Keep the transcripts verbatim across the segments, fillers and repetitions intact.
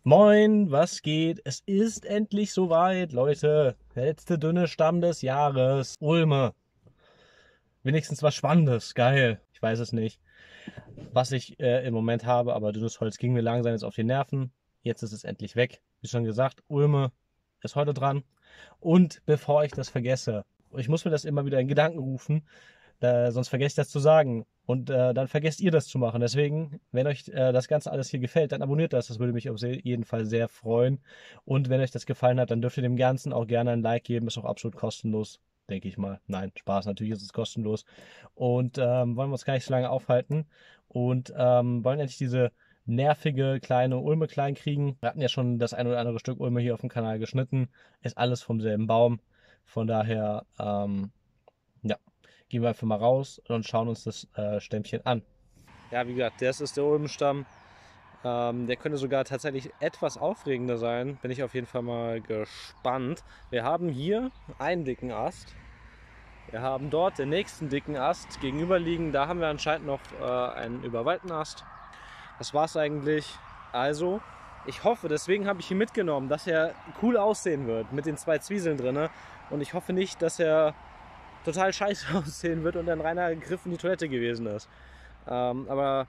Moin, was geht? Es ist endlich soweit, Leute. Der letzte dünne Stamm des Jahres. Ulme. Wenigstens was Spannendes. Geil. Ich weiß es nicht, was ich äh, im Moment habe, aber dünnes Holz ging mir langsam jetzt auf die Nerven. Jetzt ist es endlich weg. Wie schon gesagt, Ulme ist heute dran. Und bevor ich das vergesse, ich muss mir das immer wieder in Gedanken rufen, äh, sonst vergesse ich das zu sagen. Und äh, dann vergesst ihr das zu machen. Deswegen, wenn euch äh, das Ganze alles hier gefällt, dann abonniert das. Das würde mich auf jeden Fall sehr freuen. Und wenn euch das gefallen hat, dann dürft ihr dem Ganzen auch gerne ein Like geben. Ist auch absolut kostenlos, denke ich mal. Nein, Spaß, natürlich ist es kostenlos. Und ähm, wollen wir uns gar nicht so lange aufhalten. Und ähm, wollen endlich diese nervige kleine Ulme klein kriegen. Wir hatten ja schon das ein oder andere Stück Ulme hier auf dem Kanal geschnitten. Ist alles vom selben Baum. Von daher, ähm, ja. Gehen wir einfach mal raus und schauen uns das äh, Stämmchen an. Ja, wie gesagt, das ist der Ulmenstamm. Ähm, der könnte sogar tatsächlich etwas aufregender sein. Bin ich auf jeden Fall mal gespannt. Wir haben hier einen dicken Ast. Wir haben dort den nächsten dicken Ast gegenüberliegen. Da haben wir anscheinend noch äh, einen überwaldeten Ast. Das war's eigentlich. Also, ich hoffe, deswegen habe ich ihn mitgenommen, dass er cool aussehen wird mit den zwei Zwieseln drin. Und ich hoffe nicht, dass er total scheiße aussehen wird und ein reiner Griff in die Toilette gewesen ist. Ähm, aber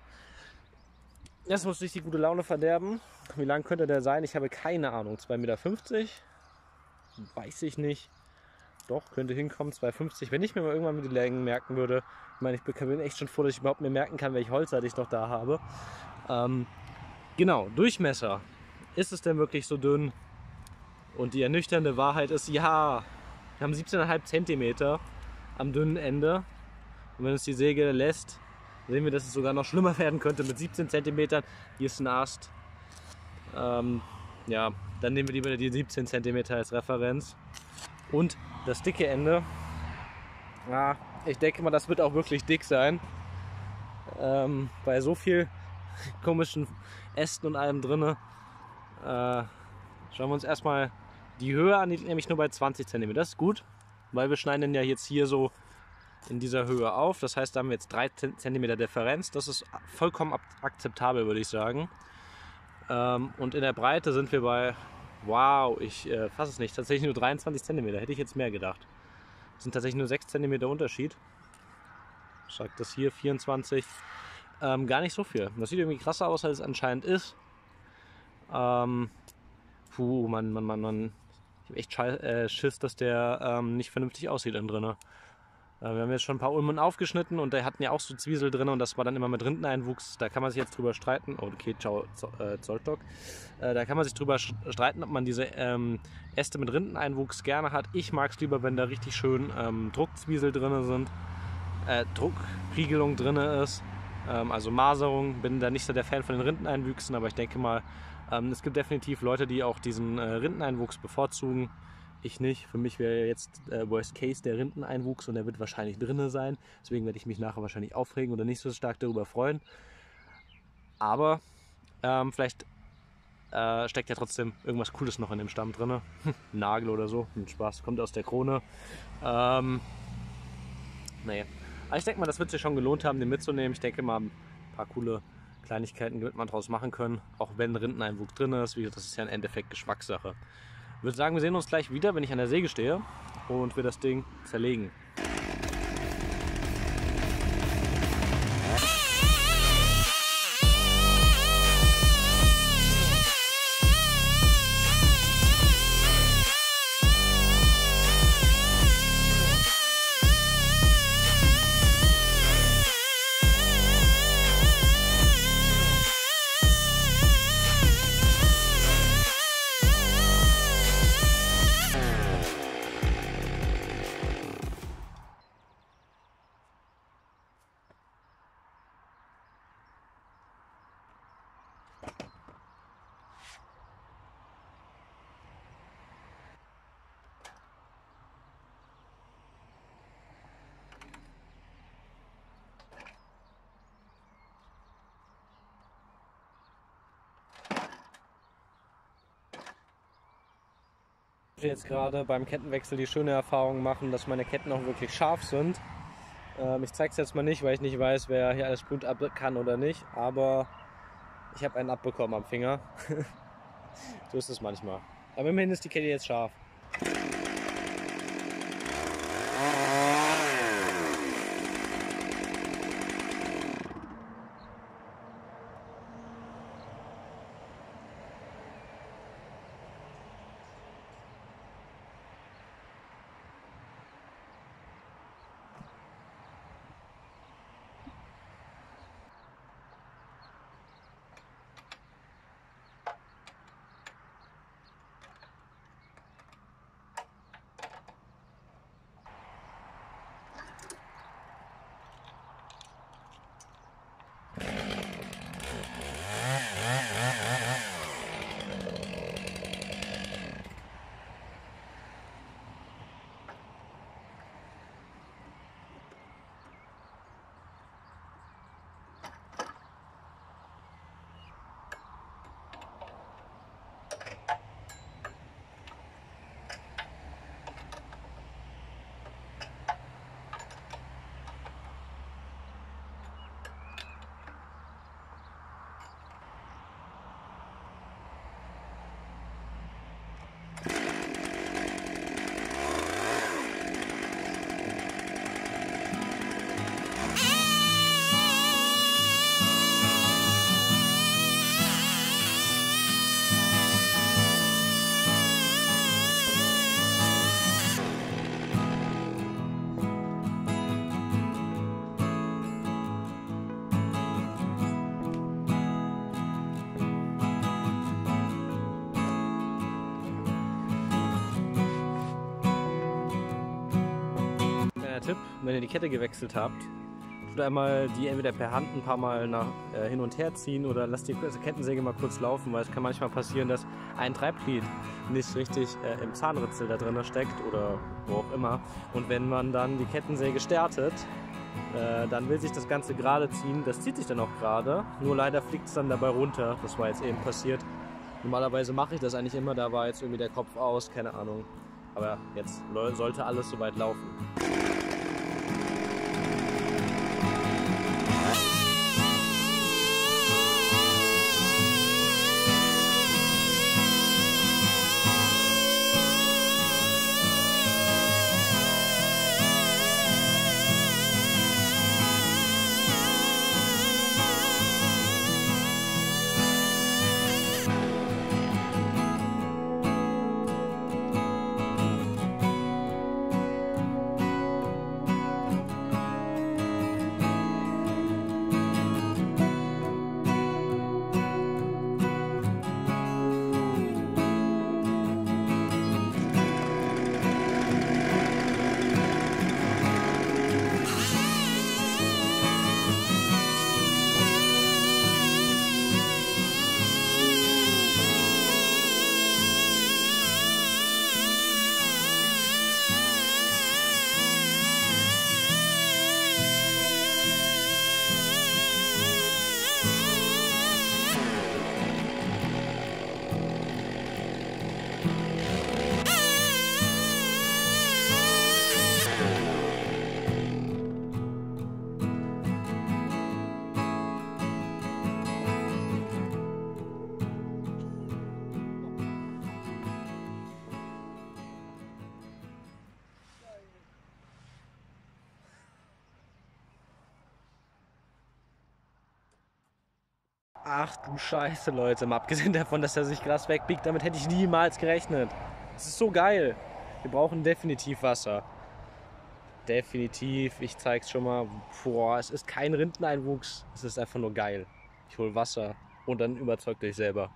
das muss nicht die gute Laune verderben. Wie lang könnte der sein? Ich habe keine Ahnung. zwei Meter fünfzig? Weiß ich nicht. Doch, könnte hinkommen. zwei Meter fünfzig. Wenn ich mir mal irgendwann mit den Längen merken würde. Ich meine, ich bin echt schon froh, dass ich überhaupt mir merken kann, welche Holzart ich noch da habe. Ähm, genau, Durchmesser. Ist es denn wirklich so dünn? Und die ernüchternde Wahrheit ist, ja, wir haben siebzehn Komma fünf Zentimeter am dünnen Ende. Und wenn uns die Säge lässt, sehen wir, dass es sogar noch schlimmer werden könnte mit siebzehn Zentimetern. Hier ist ein Ast. Ähm, ja, dann nehmen wir lieber die siebzehn Zentimeter als Referenz. Und das dicke Ende, ja, ich denke mal, das wird auch wirklich dick sein. Ähm, bei so viel komischen Ästen und allem drin. Äh, schauen wir uns erstmal die Höhe an, die liegt nämlich nur bei zwanzig Zentimeter. Das ist gut, weil wir schneiden den ja jetzt hier so in dieser Höhe auf. Das heißt, da haben wir jetzt drei Zentimeter Differenz. Das ist vollkommen akzeptabel, würde ich sagen. Ähm, und in der Breite sind wir bei, wow, ich äh, fasse es nicht, tatsächlich nur dreiundzwanzig Zentimeter. Hätte ich jetzt mehr gedacht. Das sind tatsächlich nur sechs Zentimeter Unterschied. Sagt das hier vierundzwanzig. Ähm, gar nicht so viel. Das sieht irgendwie krasser aus, als es anscheinend ist. Ähm, puh, Mann, Mann, Mann, Mann. Ich habe echt Schei- äh, Schiss, dass der ähm, nicht vernünftig aussieht innen drin. Äh, wir haben jetzt schon ein paar Ulmen aufgeschnitten und der hatten ja auch so Zwiesel drin und das war dann immer mit Rindeneinwuchs. Da kann man sich jetzt drüber streiten. Oh, okay, ciao, äh, Zollstock. Äh, da kann man sich drüber streiten, ob man diese ähm, Äste mit Rindeneinwuchs gerne hat. Ich mag es lieber, wenn da richtig schön ähm, Druckzwiesel drin sind, äh, Druckriegelung drin ist, ähm, also Maserung. Bin da nicht so der Fan von den Rindeneinwüchsen, aber ich denke mal, Ähm, es gibt definitiv Leute, die auch diesen äh, Rindeneinwuchs bevorzugen. Ich nicht. Für mich wäre jetzt äh, Worst Case der Rindeneinwuchs und der wird wahrscheinlich drinne sein. Deswegen werde ich mich nachher wahrscheinlich aufregen oder nicht so stark darüber freuen. Aber ähm, vielleicht äh, steckt ja trotzdem irgendwas Cooles noch in dem Stamm drin. Nagel oder so. Ein Spaß, kommt aus der Krone. Ähm, nee. Aber ich denke mal, das wird sich schon gelohnt haben, den mitzunehmen. Ich denke mal, ein paar coole Kleinigkeiten wird man daraus machen können, auch wenn Rindeneinwuchs drin ist. Wie gesagt, das ist ja im Endeffekt Geschmackssache. Ich würde sagen, wir sehen uns gleich wieder, wenn ich an der Säge stehe und wir das Ding zerlegen. Jetzt gerade beim Kettenwechsel die schöne Erfahrung machen, dass meine Ketten auch wirklich scharf sind. Ähm, ich zeige es jetzt mal nicht, weil ich nicht weiß, wer hier alles Blut ab kann oder nicht, aber ich habe einen abbekommen am Finger. So ist es manchmal. Aber immerhin ist die Kette jetzt scharf. Tipp, wenn ihr die Kette gewechselt habt, tut einmal die entweder per Hand ein paar Mal nach, äh, hin und her ziehen oder lasst die Kettensäge mal kurz laufen, weil es kann manchmal passieren, dass ein Treibglied nicht richtig äh, im Zahnritzel da drin steckt oder wo auch immer. Und wenn man dann die Kettensäge startet, äh, dann will sich das Ganze gerade ziehen. Das zieht sich dann auch gerade, nur leider fliegt es dann dabei runter. Das war jetzt eben passiert. Normalerweise mache ich das eigentlich immer, da war jetzt irgendwie der Kopf aus, keine Ahnung. Aber jetzt sollte alles soweit laufen. Ach du Scheiße, Leute. Mal abgesehen davon, dass er sich krass wegbiegt, damit hätte ich niemals gerechnet. Das ist so geil. Wir brauchen definitiv Wasser. Definitiv. Ich zeig's schon mal. Boah, es ist kein Rindeneinwuchs. Es ist einfach nur geil. Ich hol Wasser und dann überzeugt euch selber.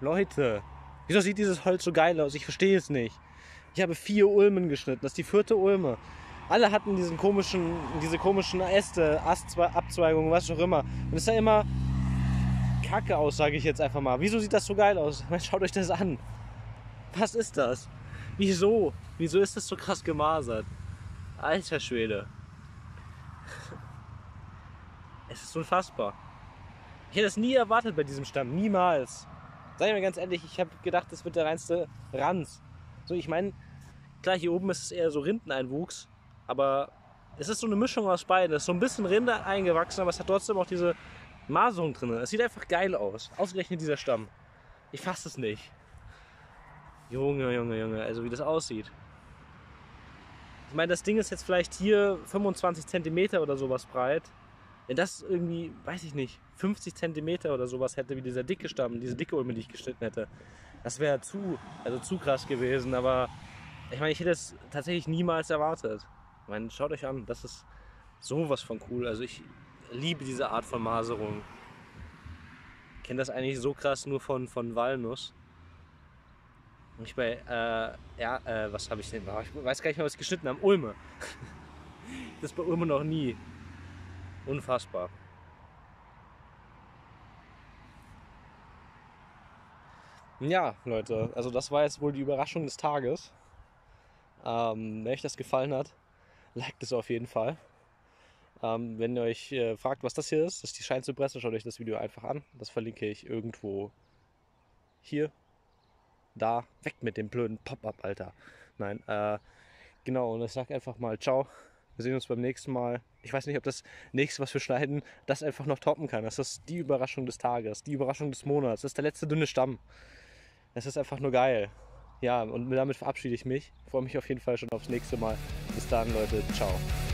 Leute, wieso sieht dieses Holz so geil aus? Ich verstehe es nicht. Ich habe vier Ulmen geschnitten, das ist die vierte Ulme. Alle hatten diesen komischen, diese komischen Äste, Astabzweigungen, was auch immer. Und es sah immer kacke aus, sage ich jetzt einfach mal. Wieso sieht das so geil aus? Schaut euch das an. Was ist das? Wieso? Wieso ist das so krass gemasert? Alter Schwede. Es ist unfassbar. Ich hätte es nie erwartet bei diesem Stamm. Niemals. Sag ich mir ganz ehrlich, ich habe gedacht, das wird der reinste Ranz. So, ich meine, klar, hier oben ist es eher so Rindeneinwuchs. Aber es ist so eine Mischung aus beiden. Es ist so ein bisschen Rinde eingewachsen, aber es hat trotzdem auch diese Maserung drin. Es sieht einfach geil aus. Ausgerechnet dieser Stamm. Ich fasse es nicht. Junge, Junge, Junge. Also wie das aussieht. Ich meine, das Ding ist jetzt vielleicht hier fünfundzwanzig Zentimeter oder sowas breit. Wenn das irgendwie, weiß ich nicht, fünfzig Zentimeter oder sowas hätte, wie dieser dicke Stamm, diese dicke Ulme, die ich geschnitten hätte, das wäre zu, also zu krass gewesen. Aber ich meine, ich hätte es tatsächlich niemals erwartet. Ich meine, schaut euch an, das ist sowas von cool. Also ich liebe diese Art von Maserung. Ich kenne das eigentlich so krass nur von, von Walnuss. Und ich bei, äh, ja, äh, was habe ich denn? Ich weiß gar nicht mehr, was ich geschnitten habe. Ulme. Das ist bei Ulme noch nie. Unfassbar. Ja, Leute, also das war jetzt wohl die Überraschung des Tages. Ähm, wenn euch das gefallen hat, liked es auf jeden Fall. Ähm, wenn ihr euch äh, fragt, was das hier ist, das ist die Scheinzypresse, schaut euch das Video einfach an. Das verlinke ich irgendwo hier, da, weg mit dem blöden Pop-up, Alter. Nein, äh, genau, und ich sage einfach mal ciao. Wir sehen uns beim nächsten Mal. Ich weiß nicht, ob das nächste, was wir schneiden, das einfach noch toppen kann. Das ist die Überraschung des Tages, die Überraschung des Monats. Das ist der letzte dünne Stamm. Das ist einfach nur geil. Ja, und damit verabschiede ich mich. Ich freue mich auf jeden Fall schon aufs nächste Mal. Bis dann, Leute. Ciao.